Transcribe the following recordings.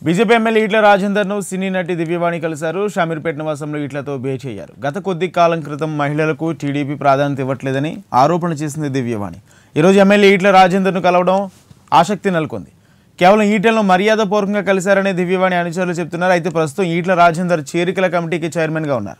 BJP MLA Eatala రాజేందర్ను cine నటి దివ్యవాణి కలిశారు. షామీర్పేట నివాసంలో ఈటెలతో భేటీ అయ్యారు. గత కొద్ది కాలం క్రితం మహిళలకు టీడీపీ ప్రాధాన్యత ఇవ్వట్లేదని ఆరోపణ చేసింది దివ్యవాణి. ఈరోజు ఎమ్మెల్యే ఈటెల రాజేందర్ను కలవడం ఆసక్తి నెలకొంది. కేవలం ఈటెలను మర్యాదపూర్వకంగా కలిశారనే దివ్యవాణి అనుచరులు చెప్తున్నారు. అయితే ప్రస్తుతం ఈటెల రాజేందర్ చేరికల కమిటీకి చైర్మన్గా ఉన్నారు.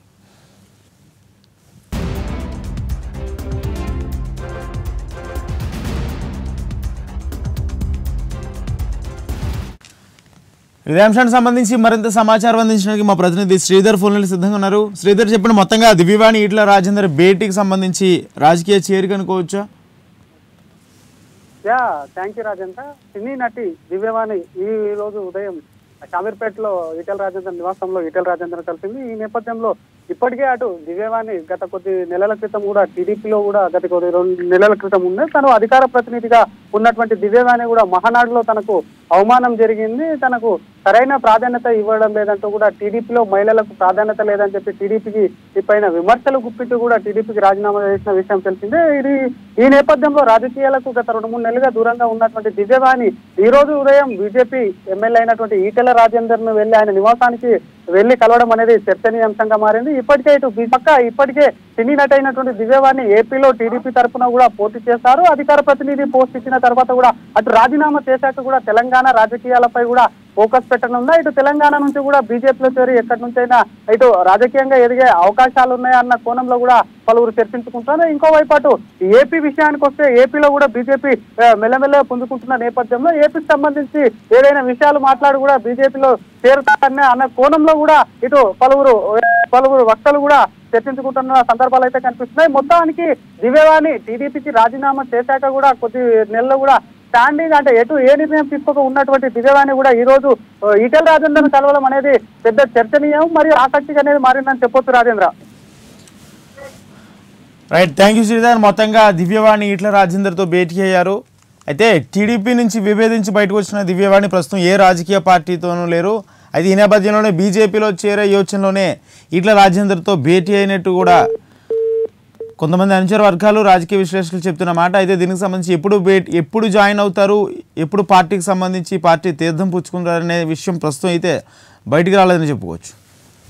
ఇదే అంశానికి సంబంధించి మరింత సమాచారం అందించడానికి మా ప్రతినిధి శ్రీధర్ ఫోన్లు సిద్ధంగా ఉన్నారు. శ్రీధర్ చెప్పండి, మొత్తంగా దివ్యవాణి ఈటెల రాజేందర్ భేటీకి సంబంధించి రాజకీయ చేరిక అనుకోవచ్చా? Thank you Rajendra. సినీ నటి దివ్యవాణి ఈ రోజు ఉదయం షామీర్పేటలో ఈటెల రాజేందర్ నివాసంలో ఈటెల రాజేందర్ కలిసింది. ఈ నేపథ్యంలో ఇప్పటికే అటు దివ్యవాణి గత కొద్ది నెలల క్రితం కూడా టీడీపీలో కూడా గత కొద్ది 2 నెలల క్రితం ఉంది. తను అధికార ప్రతినిధిగా ఉన్నటువంటి దివ్యవాణి కూడా మహానాడులో తనకు అవమానం జరిగింది. తనకు సరైన ప్రాధాన్యత ఇవ్వడం లేదంటూ కూడా టీడీపీలో మహిళలకు ప్రాధాన్యత లేదని చెప్పి టీడీపీకి పైన విమర్శలు గుప్పిట్టు కూడా టీడీపీకి రాజీనామా చేసిన విషయం తెలిసిందే. ఈ నేపథ్యంలో రాజకీయాలకు గత 2-3 నెలలుగా దూరంగా ఉన్నటువంటి దివ్యవాణి ఈ రోజు ఉదయం బీజేపీ ఎమ్మెల్యే అయినటువంటి ఈటెల రాజేందర్ ను వెళ్లి ఆయన నివాసానికి వెళ్లి కలవడం అనేది చర్చనీయాంశంగా మారింది. ఇప్పటికే ఇప్పటికే సినీ నటి అయినటువంటి దివ్యవాణి ఏపీలో టీడీపీ తరఫున కూడా పోటీ చేస్తారు. అధికార ప్రతినిధి పోస్ట్ ఇచ్చిన తర్వాత కూడా అటు రాజీనామా చేశాక కూడా తెలంగాణ రాజకీయాలపై కూడా ఫోకస్ పెట్టనుందా? ఇటు తెలంగాణ నుంచి కూడా బీజేపీలో చేరి ఎక్కడి నుంచైనా ఇటు రాజకీయంగా ఎదిగే అవకాశాలు ఉన్నాయన్న కోణంలో కూడా పలువురు చర్చించుకుంటున్నారు. ఇంకోవైపు అటు ఏపీ విషయానికి వస్తే ఏపీలో కూడా బీజేపీ మెల్లమెల్లగా పుంజుకుంటున్న నేపథ్యంలో ఏపీకి సంబంధించి ఏదైనా విషయాలు మాట్లాడి కూడా బీజేపీలో చేరుతారనే అన్న కోణంలో కూడా ఇటు పలువురు వక్తలు కూడా చర్చించుకుంటున్న సందర్భాలు అయితే కనిపిస్తున్నాయి. మొత్తానికి దివ్యవాణి టీడీపీకి రాజీనామా చేశాక కూడా కొద్ది నెలలు కూడా స్టాండింగ్ అంటే ఏ నిర్ణయం తీసుకోక ఉన్నటువంటి దివ్యవాణి కూడా ఈ రోజు ఈటెల రాజేందర్ కలవడం అనేది పెద్ద చర్చనీయం మరియు ఆసక్తిగా అనేది మారిందని చెప్పొచ్చు Rajendra. Right, thank you Sridhar. మొత్తంగా దివ్యవాణి ఈటెల రాజేందర్తో భేటీ అయ్యారు. అయితే టీడీపీ నుంచి విభేదించి బయటకు వచ్చిన దివ్యవాణి ప్రస్తుతం ఏ రాజకీయ పార్టీతోనూ లేరు. అయితే ఈ నేపథ్యంలోనే బీజేపీలో చేరే యోచనలోనే ఈటెల రాజేందర్తో భేటీ అయినట్టు కూడా కొంతమంది అనుచర వర్గాలు రాజకీయ విశ్లేషకులు చెప్తున్న మాట. అయితే దీనికి సంబంధించి ఎప్పుడు జాయిన్ అవుతారు, ఎప్పుడు పార్టీకి సంబంధించి పార్టీ తీర్థం పుచ్చుకుంటారనే విషయం ప్రస్తుతం అయితే బయటికి రాలేదని చెప్పుకోవచ్చు.